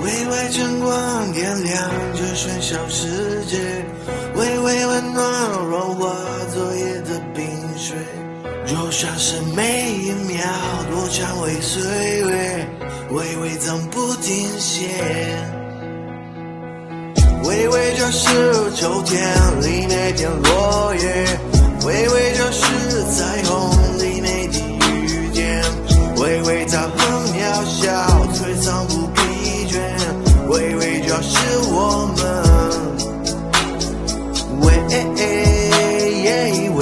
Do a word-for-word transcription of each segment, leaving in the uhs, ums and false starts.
微微晨光点亮这喧嚣世界，微微温暖融化昨夜的冰水，就像是每一秒都蔷薇岁月，微微总不停歇。微微就是秋天里那片落叶，微微就是彩虹里那滴雨点，微微它很渺小，却从不疲倦，微微就是我们。微微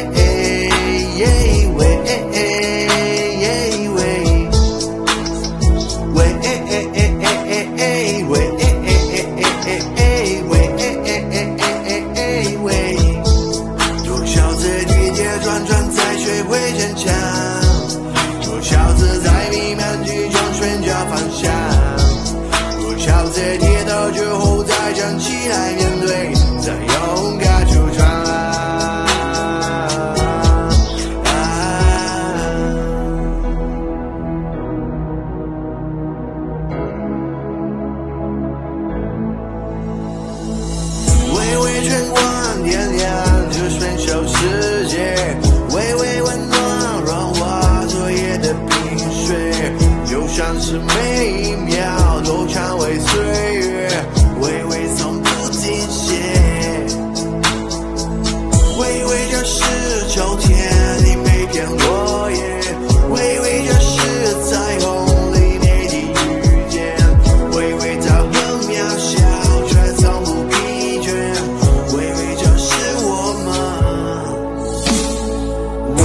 站起来面对，再勇敢出闯啊！微微晨光点亮这喧嚣世界，微微温暖融化昨夜的冰水，就像是每一秒都蔷薇岁月，微微从不停歇。微微就是秋天里每片落叶，微微就是彩虹里那滴雨点，微微它很渺小，却从不疲倦，微微就是我们。微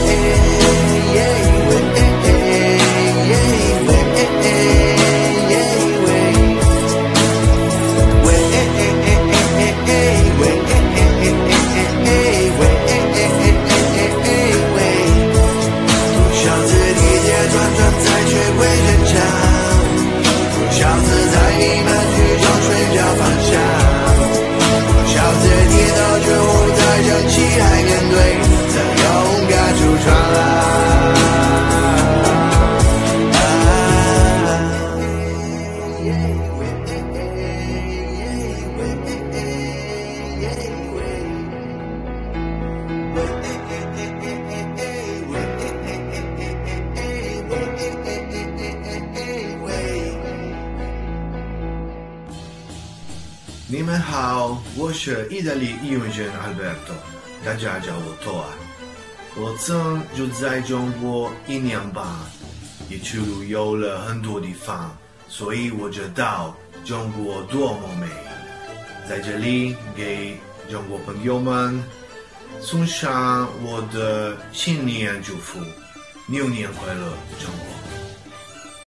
你们好，我是意大利音乐人 Alberto， 大家叫我托啊。我曾就在中国一年半，也去旅游了很多地方，所以我知道中国多么美。在这里给中国朋友们送上我的新年祝福，牛年快乐，中国！